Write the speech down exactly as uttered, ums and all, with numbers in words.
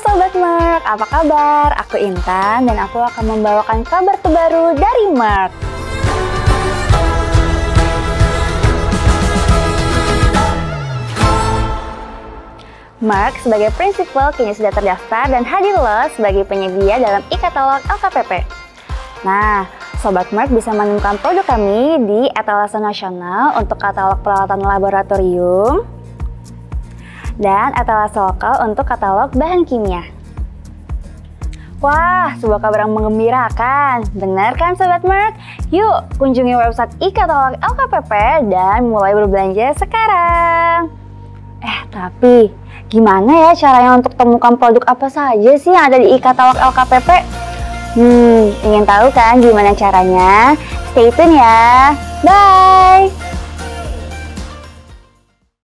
Sobat Merk, apa kabar? Aku Intan dan aku akan membawakan kabar terbaru dari Merk. Merk sebagai prinsipal kini sudah terdaftar dan hadir loh sebagai penyedia dalam e-katalog L K P P. Nah, Sobat Merk bisa menemukan produk kami di etalase nasional untuk katalog peralatan laboratorium dan etalase lokal untuk katalog bahan kimia. Wah, sebuah kabar yang menggembirakan. Benar kan Sobat Merk? Yuk, kunjungi website e-katalog L K P P dan mulai berbelanja sekarang. Eh, tapi gimana ya caranya untuk temukan produk apa saja sih yang ada di e-katalog L K P P? Hmm, ingin tahu kan gimana caranya? Stay tune ya. Bye!